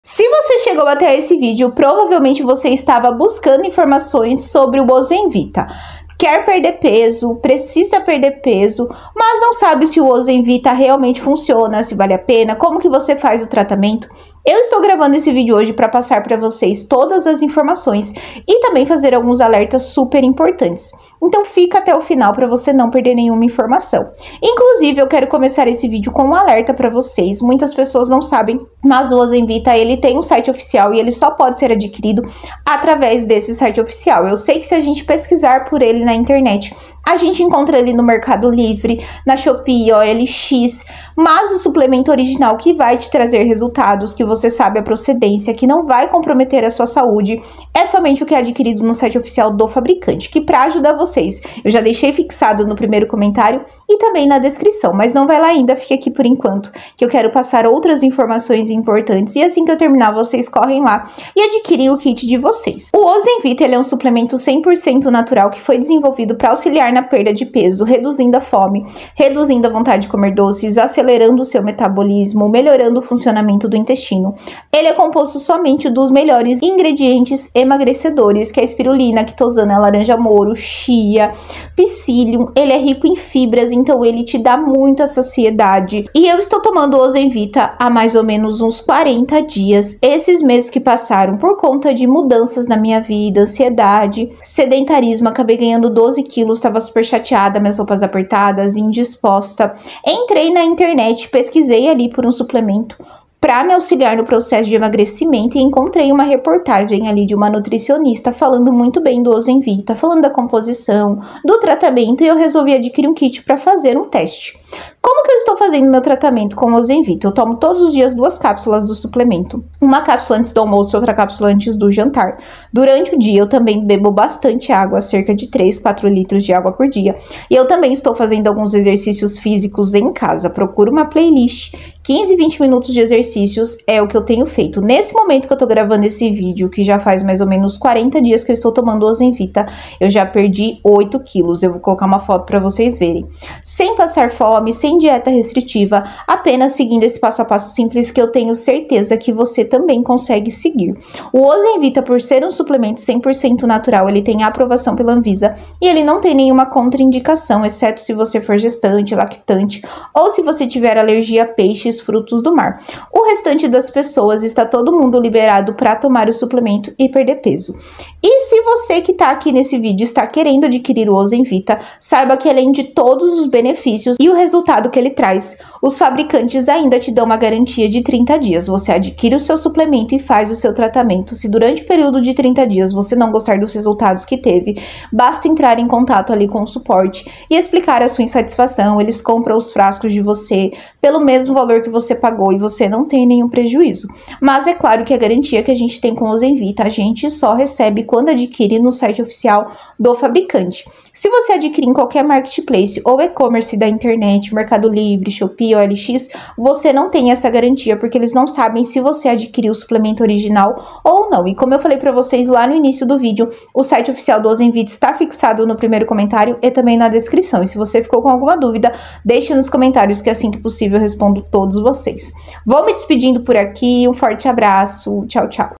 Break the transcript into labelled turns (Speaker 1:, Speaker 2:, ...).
Speaker 1: Se você chegou até esse vídeo, provavelmente você estava buscando informações sobre o Ozemvita. Quer perder peso, precisa perder peso, mas não sabe se o Ozemvita realmente funciona, se vale a pena, como que você faz o tratamento. Eu estou gravando esse vídeo hoje para passar para vocês todas as informações e também fazer alguns alertas super importantes. Então fica até o final para você não perder nenhuma informação. Inclusive, eu quero começar esse vídeo com um alerta para vocês. Muitas pessoas não sabem, mas o Ozemvita, ele tem um site oficial e ele só pode ser adquirido através desse site oficial. Eu sei que se a gente pesquisar por ele na internet, a gente encontra ele no Mercado Livre, na Shopee, OLX, mas o suplemento original que vai te trazer resultados, que você sabe a procedência, que não vai comprometer a sua saúde, é somente o que é adquirido no site oficial do fabricante, que para ajudar vocês, eu já deixei fixado no primeiro comentário e também na descrição, mas não vai lá ainda, fica aqui por enquanto, que eu quero passar outras informações importantes e assim que eu terminar, vocês correm lá e adquirem o kit de vocês. O Ozemvita, ele é um suplemento 100% natural que foi desenvolvido para auxiliar na perda de peso, reduzindo a fome, reduzindo a vontade de comer doces, acelerando o seu metabolismo, melhorando o funcionamento do intestino. Ele é composto somente dos melhores ingredientes emagrecedores, que é a espirulina, quitosana, laranja-moro, chia, psyllium. Ele é rico em fibras, então ele te dá muita saciedade. E eu estou tomando o Ozemvita há mais ou menos uns 40 dias. Esses meses que passaram por conta de mudanças na minha vida, ansiedade, sedentarismo, acabei ganhando 12 quilos, estava super chateada, minhas roupas apertadas, indisposta. Entrei na internet, pesquisei ali por um suplemento para me auxiliar no processo de emagrecimento e encontrei uma reportagem ali de uma nutricionista falando muito bem do Ozemvita, falando da composição, do tratamento, e eu resolvi adquirir um kit para fazer um teste. Como que eu estou fazendo meu tratamento com o Ozemvita? Eu tomo todos os dias 2 cápsulas do suplemento. Uma cápsula antes do almoço e outra cápsula antes do jantar. Durante o dia eu também bebo bastante água, cerca de 3, 4 litros de água por dia. E eu também estou fazendo alguns exercícios físicos em casa. Procuro uma playlist, 15, 20 minutos de exercícios é o que eu tenho feito. Nesse momento que eu tô gravando esse vídeo, que já faz mais ou menos 40 dias que eu estou tomando Ozemvita, eu já perdi 8 quilos. Eu vou colocar uma foto para vocês verem. Sem passar fome, sem dieta restritiva, apenas seguindo esse passo a passo simples que eu tenho certeza que você também consegue seguir. O Ozemvita, por ser um suplemento 100% natural, ele tem aprovação pela Anvisa e ele não tem nenhuma contraindicação, exceto se você for gestante, lactante ou se você tiver alergia a peixes, frutos do mar. O restante das pessoas está todo mundo liberado para tomar o suplemento e perder peso. E se você que está aqui nesse vídeo está querendo adquirir o Ozemvita, saiba que além de todos os benefícios e o resultado que ele traz, os fabricantes ainda te dão uma garantia de 30 dias. Você adquire o seu suplemento e faz o seu tratamento. Se durante o período de 30 dias você não gostar dos resultados que teve, basta entrar em contato ali com o suporte e explicar a sua insatisfação. Eles compram os frascos de você pelo mesmo valor que você pagou e você não tem nenhum prejuízo. Mas é claro que a garantia que a gente tem com o Ozemvita, a gente só recebe quando adquire no site oficial do fabricante. Se você adquirir em qualquer marketplace ou e-commerce da internet, Mercado Livre, Shopee, OLX, você não tem essa garantia, porque eles não sabem se você adquiriu o suplemento original ou não. E como eu falei para vocês lá no início do vídeo, o site oficial do Ozemvita está fixado no primeiro comentário e também na descrição. E se você ficou com alguma dúvida, deixe nos comentários que assim que possível eu respondo todos vocês. Vou me despedindo por aqui, um forte abraço, tchau, tchau.